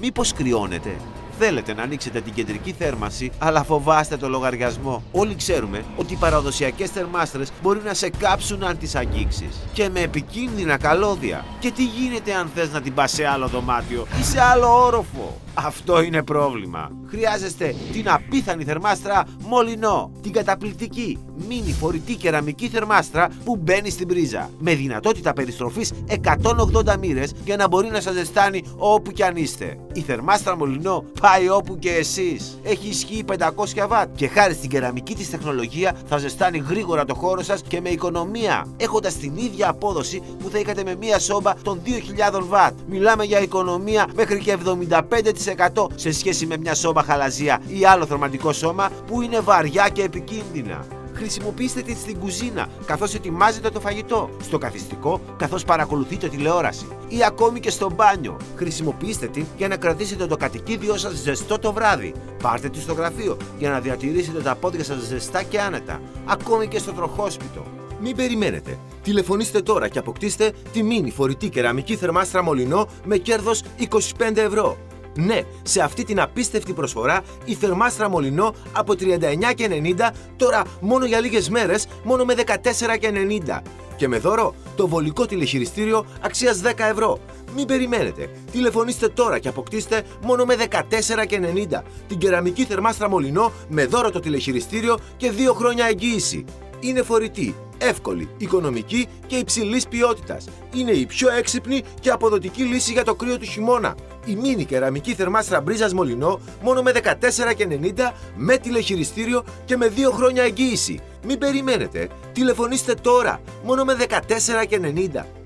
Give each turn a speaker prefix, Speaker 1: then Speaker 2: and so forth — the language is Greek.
Speaker 1: Μήπως κρυώνετε? Θέλετε να ανοίξετε την κεντρική θέρμανση, αλλά φοβάστε το λογαριασμό. Όλοι ξέρουμε ότι οι παραδοσιακές θερμάστρες μπορεί να σε κάψουν αν τις αγγίξεις και με επικίνδυνα καλώδια. Και τι γίνεται αν θες να την πας σε άλλο δωμάτιο ή σε άλλο όροφο? Αυτό είναι πρόβλημα. Χρειάζεστε την απίθανη θερμάστρα Μολυνό. Την καταπληκτική μίνι φορητή κεραμική θερμάστρα που μπαίνει στην πρίζα. Με δυνατότητα περιστροφής 180 μοίρες για να μπορεί να σας ζεστάνει όπου κι αν είστε. Η θερμάστρα Μολυνό πάει όπου και εσείς. Έχει ισχύ 500 W και χάρη στην κεραμική της τεχνολογία θα ζεστάνει γρήγορα το χώρο σας και με οικονομία. Έχοντας την ίδια απόδοση που θα είχατε με μία σόμπα των 2000 W. Μιλάμε για οικονομία μέχρι και 75% σε σχέση με μια σόμπα χαλαζία ή άλλο θερμαντικό σώμα που είναι βαριά και επικίνδυνα. Χρησιμοποιήστε την στην κουζίνα καθώς ετοιμάζετε το φαγητό, στο καθιστικό καθώς παρακολουθείτε τηλεόραση ή ακόμη και στο μπάνιο. Χρησιμοποιήστε την για να κρατήσετε το κατοικίδιό σας ζεστό το βράδυ. Πάρτε τη στο γραφείο για να διατηρήσετε τα πόδια σας ζεστά και άνετα, ακόμη και στο τροχόσπιτο. Μην περιμένετε. Τηλεφωνήστε τώρα και αποκτήστε τη μίνι φορητή κεραμική θερμάστρα Μολυνό με κέρδος 25 ευρώ. Ναι, σε αυτή την απίστευτη προσφορά η θερμάστρα Μολυνό από 39,90 τώρα μόνο για λίγες μέρες μόνο με 14,90 και με δώρο το βολικό τηλεχειριστήριο αξίας 10 ευρώ. Μην περιμένετε, τηλεφωνήστε τώρα και αποκτήστε μόνο με 14,90 την κεραμική θερμάστρα Μολυνό με δώρο το τηλεχειριστήριο και 2 χρόνια εγγύηση. Είναι φορητή, εύκολη, οικονομική και υψηλής ποιότητας. Είναι η πιο έξυπνη και αποδοτική λύση για το κρύο του χειμώνα. Η μίνι κεραμική θερμάστρα μπρίζας Μολυνό μόνο με 14,90 με τηλεχειριστήριο και με 2 χρόνια εγγύηση. Μην περιμένετε, τηλεφωνήστε τώρα μόνο με 14,90.